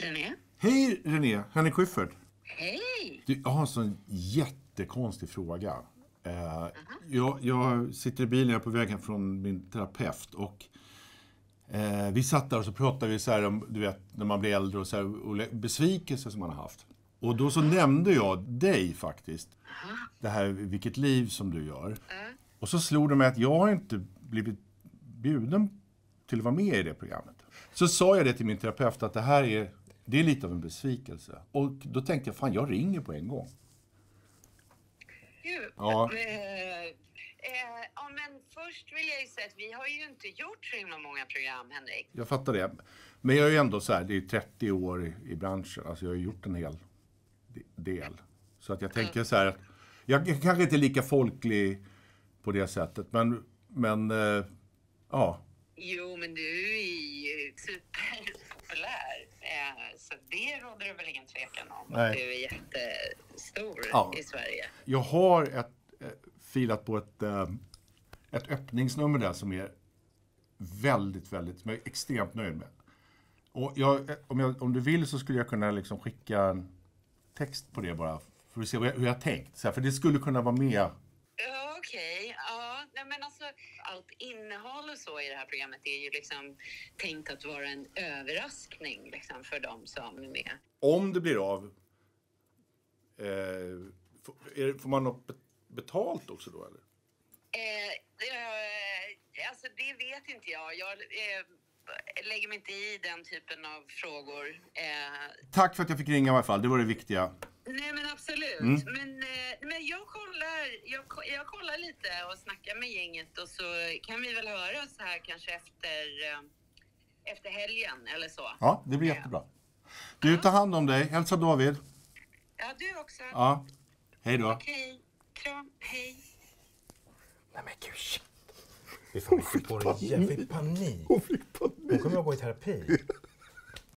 René. Hej René, Henrik Schyffert. Hej! Jag har en sån jättekonstig fråga. Jag sitter i bilen, jag är på väg hem från min terapeut och vi satt där och så pratade vi så här om, du vet, när man blir äldre och, så här, och besvikelser som man har haft. Och då så nämnde jag dig faktiskt. Det här, vilket liv som du gör. Och så slog det mig att jag har inte blivit bjuden till att vara med i det programmet. Så sa jag det till min terapeut att det är lite av en besvikelse. Och då tänkte jag, fan jag ringer på en gång. Ja. Men först vill jag ju säga att vi har ju inte gjort så himla många program, Henrik. Jag fattar det. Men jag är ju ändå så här, det är 30 år i branschen. Alltså jag har gjort en hel del. Så att jag tänker så här, jag kanske inte är lika folklig på det sättet. Men ja. Jo, men du är ju superpopulär. Så det råder det väl ingen tvekan om. Nej. Att du är jättestor i Sverige. Jag har filat på ett öppningsnummer där som är väldigt, som jag är extremt nöjd med. Och om du vill så skulle jag kunna liksom skicka en text på det bara för att se hur jag tänkt. Så här, för det skulle kunna vara med. Ja, okej. Ja, men alltså allt innehåll och så i det här programmet är ju liksom tänkt att vara en överraskning liksom, för dem som är med. Om det blir av, får man något betalt också då eller? Alltså det vet inte jag. Jag lägger mig inte i den typen av frågor. Tack för att jag fick ringa i alla fall, det var det viktiga. Nej men absolut. Men jag kollar lite och snackar med gänget och så kan vi väl höra så här kanske efter helgen eller så. Ja, det blir jättebra. Du, tar hand om dig. Hälsa David. Ja, du också. Ja. Hej då. Okej. Kram. Hej. Nej men gud, shit. Vi får på det. Jag fick panik. Hon kommer att gå i terapi.